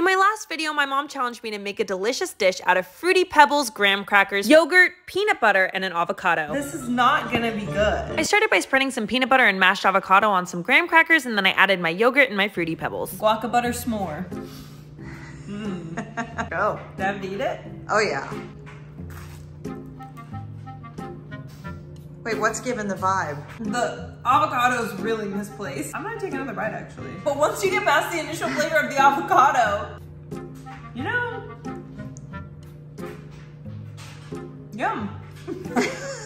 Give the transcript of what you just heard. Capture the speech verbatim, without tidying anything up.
In my last video, my mom challenged me to make a delicious dish out of Fruity Pebbles, graham crackers, yogurt, peanut butter, and an avocado. This is not gonna be good. I started by spreading some peanut butter and mashed avocado on some graham crackers, and then I added my yogurt and my Fruity Pebbles. Guaca butter s'more. Mmm. Go. Do I have to eat it? Oh yeah. Wait, what's giving the vibe? The avocado's really misplaced. I'm gonna take another bite actually. But once you get past the initial flavor of the avocado, you know, yum.